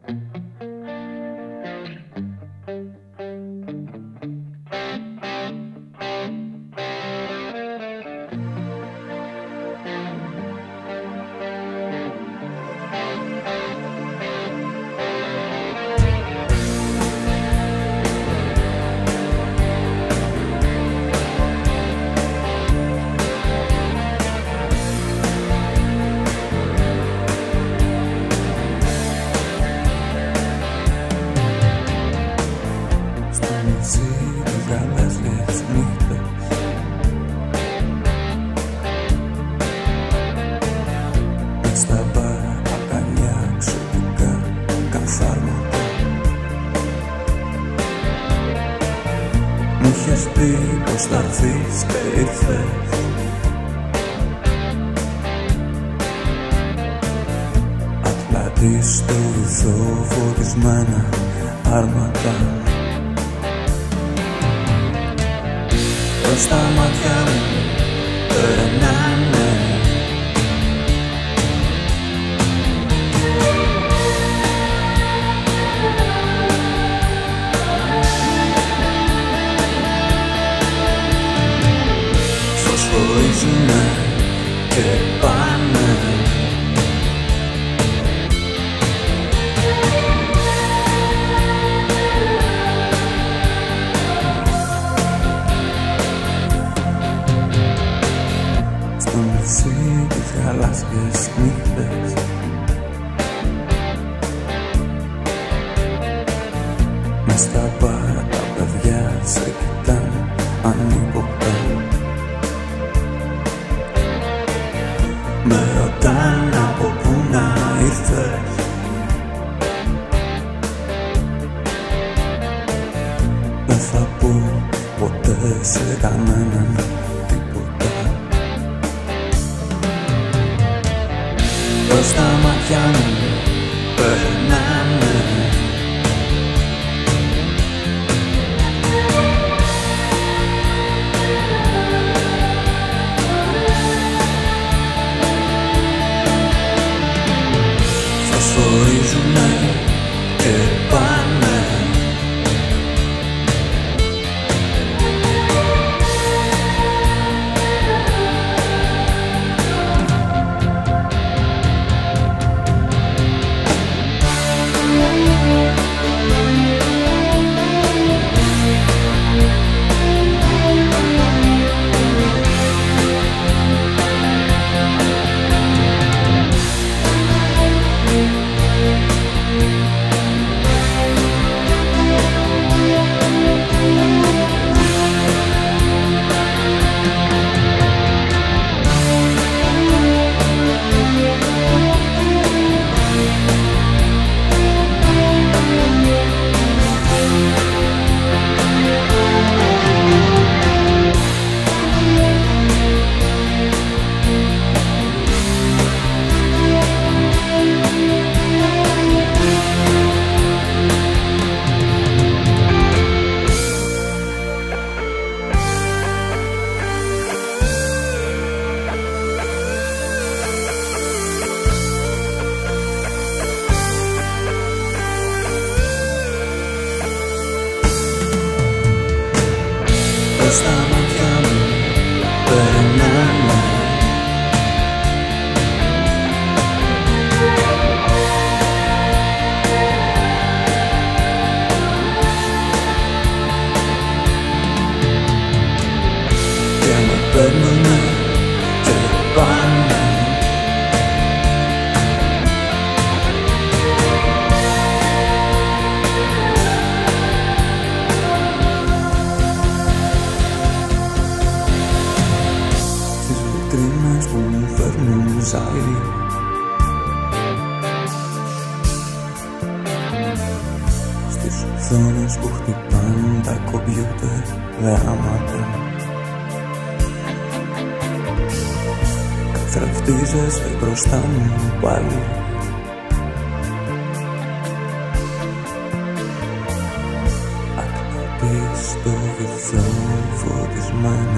Atladis στο βυθό φωτισμένα άρματα. Προς τα μάτια μου περνάνε φωσφορίζουνε και πάνε. Στο νησί τις γαλάζιες νύχτες μες στα μπαρ τα παιδιά σε κοιτάνε ανίποτα. Με ρωτάνε από πού να ήρθες. Δεν θα πω ποτέ σε κανέναν τίποτα. Προς τα μάτια μου περνάνε φωσφορίζουνε και πάνε. Προς τα μάτια μου περνάνε και με παίρνουνε και πάνε. Βιτρίνες που μου φέρνουν ζάλι, στις οθόνες που χτυπάν τα κομπιούτερ γράμματα. Καθρεφτίζεσαι μπροστά μου πάλι. Atladis στο βυθό φωτισμένα